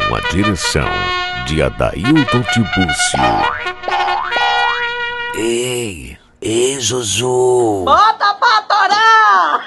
com a direção de Adailton Tibúcio. Ei, Zuzu! Bota pra torar!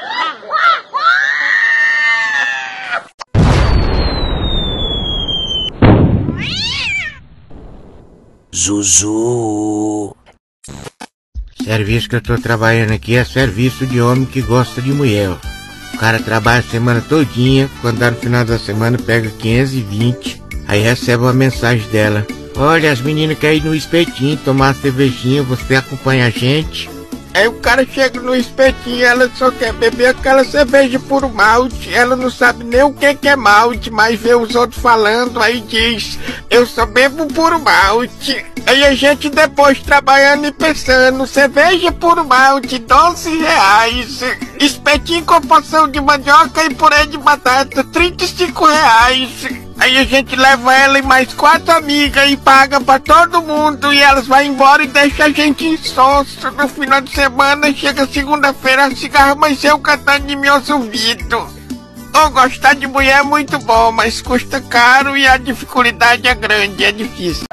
Zuzu! Serviço que eu tô trabalhando aqui é serviço de homem que gosta de mulher. O cara trabalha a semana todinha, quando dá no final da semana pega 520, aí recebe uma mensagem dela: olha, as meninas querem ir no espetinho tomar uma cervejinha, você acompanha a gente? Aí o cara chega no espetinho, ela só quer beber aquela cerveja puro malte, ela não sabe nem o que é malte, mas vê os outros falando, aí diz: eu só bebo puro malte. Aí a gente depois trabalhando e pensando: cerveja puro malte, R$ 12. Espetinho com porção de mandioca e purê de batata, R$ 35. Aí a gente leva ela e mais 4 amigas e paga pra todo mundo, e elas vão embora e deixam a gente insonso. No final de semana, chega segunda-feira, a cigarra amanheceu cantando em meus ouvidos. Gostar de mulher é muito bom, mas custa caro e a dificuldade é grande, é difícil.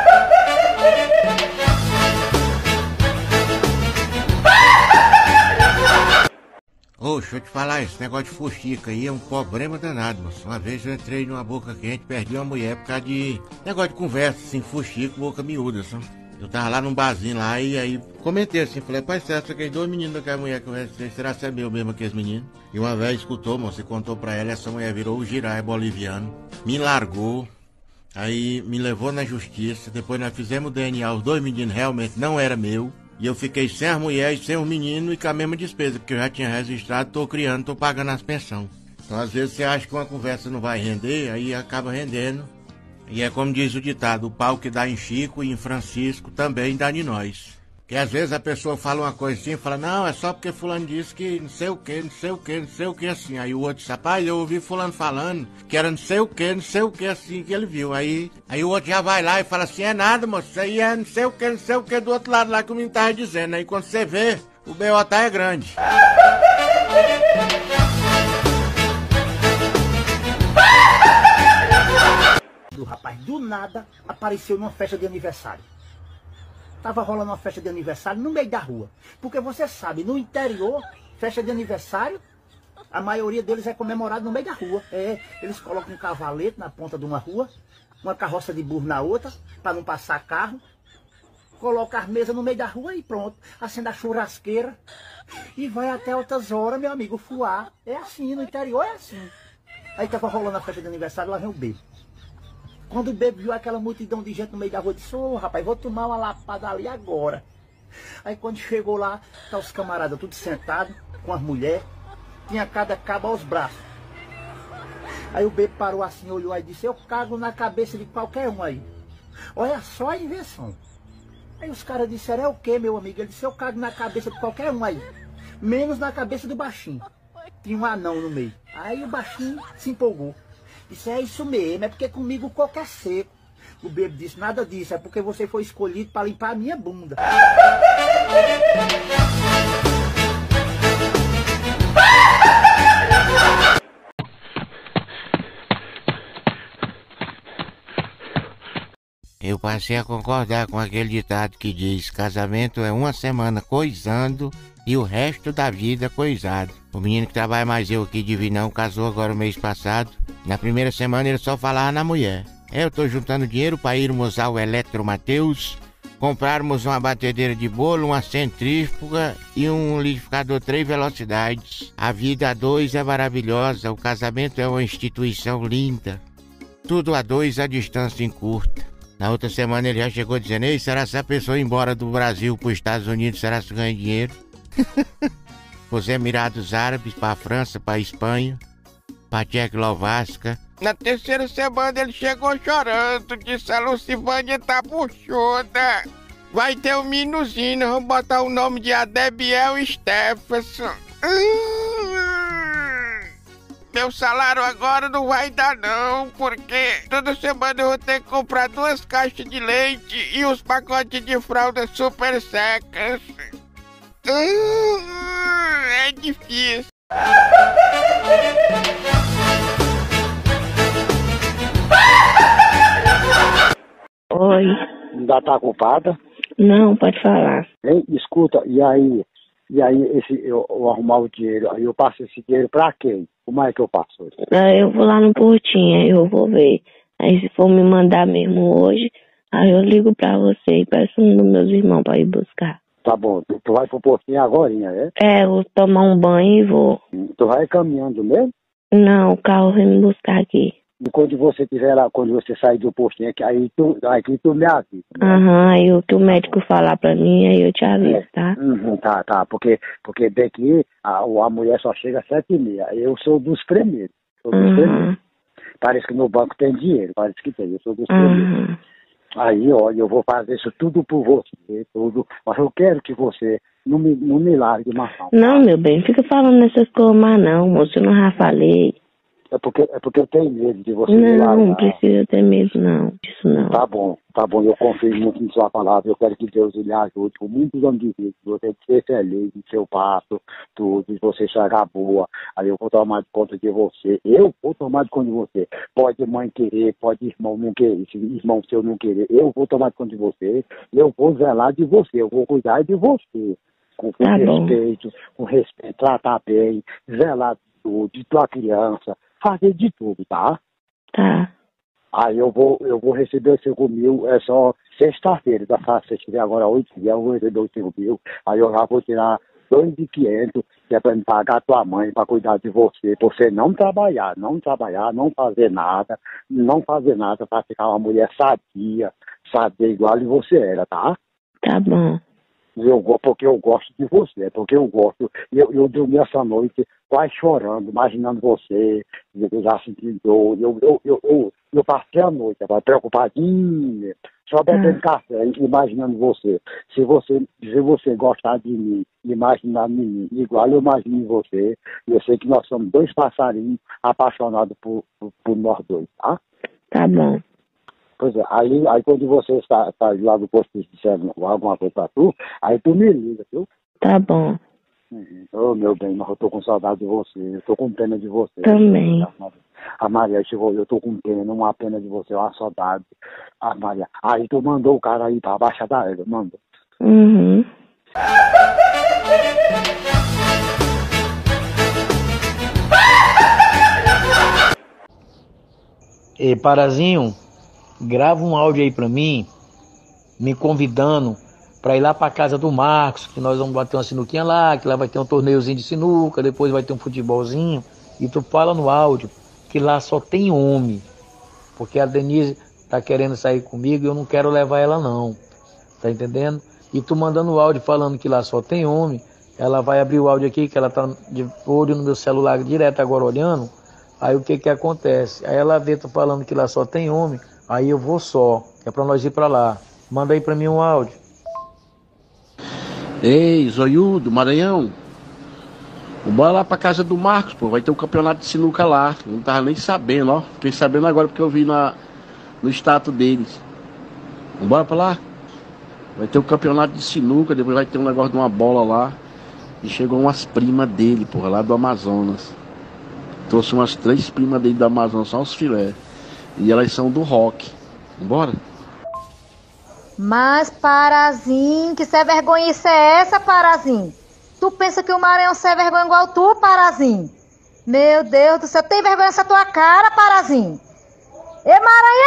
Deixa eu te falar, esse negócio de fuxica aí é um problema danado, moço. Uma vez eu entrei numa boca quente, perdi uma mulher por causa de negócio de conversa, assim, fuxica, boca miúda, sabe? Eu tava lá num barzinho lá e aí comentei assim, falei: pai, você acha que aqueles 2 meninos daquela mulher que eu conversei, será que é meu mesmo aqueles meninos? E uma vez escutou, moço, e contou pra ela, essa mulher virou o giraia boliviano, me largou, aí me levou na justiça, depois nós fizemos o DNA, os 2 meninos realmente não eram meu. E eu fiquei sem as mulheres, sem os meninos e com a mesma despesa, porque eu já tinha registrado, tô criando, tô pagando as pensões. Então às vezes você acha que uma conversa não vai render, aí acaba rendendo. E é como diz o ditado: o pau que dá em Chico e em Francisco também dá em nós. Que às vezes a pessoa fala uma coisa assim, fala: não, é só porque fulano disse que não sei o que, não sei o que, não sei o que assim. Aí o outro diz: rapaz, eu ouvi fulano falando que era não sei o que assim que ele viu. Aí o outro já vai lá e fala assim: é nada, moço, isso aí é não sei o que do outro lado lá que o menino tava dizendo. Aí quando você vê, o B.O. tá é grande. O rapaz do nada apareceu numa festa de aniversário. Tava rolando uma festa de aniversário no meio da rua. Porque você sabe, no interior, festa de aniversário, a maioria deles é comemorado no meio da rua. Eles colocam um cavalete na ponta de uma rua, uma carroça de burro na outra, para não passar carro. Coloca as mesas no meio da rua e pronto. Acende a churrasqueira e vai até altas horas, meu amigo, fuar. É assim, no interior é assim. Aí tava rolando a festa de aniversário, lá vem o bebo. Quando o bebo viu aquela multidão de gente no meio da rua, disse: rapaz, vou tomar uma lapada ali agora. Aí quando chegou lá, tá os camaradas tudo sentados, com as mulheres, tinha cada cabo aos braços. Aí o bebo parou assim, olhou aí e disse: eu cago na cabeça de qualquer um aí. Olha só a invenção. Aí os caras disseram: é o que, meu amigo? Ele disse: eu cago na cabeça de qualquer um aí, menos na cabeça do baixinho. Tinha um anão no meio. Aí o baixinho se empolgou. Disse: é isso mesmo, é porque comigo o coco é seco. O bebo disse: nada disso, é porque você foi escolhido para limpar a minha bunda. Eu passei a concordar com aquele ditado que diz: casamento é uma semana coisando e o resto da vida coisado. O menino que trabalha mais eu aqui de Vinão casou agora o mês passado. Na primeira semana ele só falava na mulher: eu tô juntando dinheiro para irmos ao Eletro Mateus, comprarmos uma batedeira de bolo, uma centrífuga e um liquidificador 3 velocidades. A vida a 2 é maravilhosa, o casamento é uma instituição linda. Tudo a 2, a distância encurta. Na outra semana ele já chegou dizendo: ei, será que se a pessoa ir embora do Brasil para os Estados Unidos, será que ganha dinheiro? Os Emirados Árabes, para a França, para a Espanha, para a Tchecoslováquia. Na terceira semana ele chegou chorando, disse: a Lucivânia tá buchuda. Vai ter um minuzinho, vamos botar o nome de Adebiel Stephenson. Meu salário agora não vai dar não, porque toda semana eu vou ter que comprar 2 caixas de leite e uns pacotes de fraldas super secas. É difícil. Oi. Ainda tá ocupada? Não, pode falar. Hein? Escuta, e aí eu arrumar o dinheiro, aí eu passo esse dinheiro pra quem? Como é que eu passo? Aí eu vou lá no portinho, aí eu vou ver. Aí se for me mandar mesmo hoje, aí eu ligo pra você e peço um dos meus irmãos pra ir buscar. Tá bom, tu vai pro portinho agora, é? É, eu vou tomar um banho e vou. Tu vai caminhando mesmo? Não, o carro vem me buscar aqui. E quando você estiver lá, quando você sair do postinho, aí tu me avisa. Aham, aí o que o médico falar pra mim, aí eu te aviso, tá? Tá, porque daqui a mulher só chega às 7h30. Eu sou dos primeiros. Primeiros. Parece que no banco tem dinheiro, parece que tem, eu sou dos primeiros. Aí, olha, eu vou fazer isso tudo por você, tudo, mas eu quero que você não me largue mais. Não, meu bem, fica falando nessas coisas mais não, moço, eu não já falei. É porque eu tenho medo de você me largar. Não precisa ter medo não, disso não. Tá bom, eu confio muito em sua palavra, eu quero que Deus lhe ajude com muitos anos de vida, você ser feliz no seu passo, tudo, de você chegar boa, aí eu vou tomar de conta de você, eu vou tomar de conta de você, pode mãe querer, pode irmão não querer, se irmão seu não querer, eu vou tomar de conta de você, eu vou zelar de você, eu vou cuidar de você, com respeito, tratar bem, zelar de tudo, de tua criança, fazer de tudo, tá? Tá. Aí eu vou receber os 5 mil, é só sexta-feira, se você tiver agora 8 dias, eu vou receber os 5 mil, aí eu já vou tirar 2.500, que é pra me pagar a tua mãe, pra cuidar de você, pra você não trabalhar, não fazer nada pra ficar uma mulher sadia igual você era, tá? Tá bom. Porque eu gosto de você, porque eu gosto. Eu dormi essa noite quase chorando, imaginando você, eu já senti dor. Eu passei a noite preocupadinho, só bebendo café, imaginando você. Se você gostar de mim, imaginar em mim, igual eu imagino você, eu sei que nós somos 2 passarinhos apaixonados por nós dois, tá? Tá bom. Pois é, aí quando você está lá no posto dizendo alguma coisa pra tu, aí tu me liga, viu? Tá bom. Ô, meu bem, mas eu tô com saudade de você, eu tô com pena de você. Também. A Maria chegou, eu tô com pena, uma pena de você, uma saudade. A Maria, aí tu mandou o cara aí pra baixa da égua, mandou. Ei, Parazinho, grava um áudio aí pra mim, me convidando pra ir lá pra casa do Marcos, que nós vamos bater uma sinuquinha lá, que lá vai ter um torneiozinho de sinuca, depois vai ter um futebolzinho, e tu fala no áudio que lá só tem homem, porque a Denise tá querendo sair comigo e eu não quero levar ela não, tá entendendo? E tu mandando o áudio falando que lá só tem homem, ela vai abrir o áudio aqui, que ela tá de olho no meu celular direto agora olhando, aí o que acontece? Aí ela vê tu falando que lá só tem homem, aí eu vou só, é pra nós ir pra lá. Manda aí pra mim um áudio. Ei, Zoiudo, Maranhão. Bora lá pra casa do Marcos, pô. Vai ter um campeonato de sinuca lá. Eu não tava nem sabendo, ó. Fiquei sabendo agora porque eu vi no status deles. Bora pra lá. Vai ter um campeonato de sinuca, depois vai ter um negócio de uma bola lá. E chegou umas primas dele, porra, lá do Amazonas. Trouxe umas 3 primas dele do Amazonas, só os filé. E elas são do rock. Bora? Mas, Parazinho, que sem vergonhice é essa, Parazinho? Tu pensa que o Maranhão sem vergonha igual tu, Parazinho? Meu Deus do céu, tem vergonha nessa tua cara, Parazinho? Ê, Maranhão!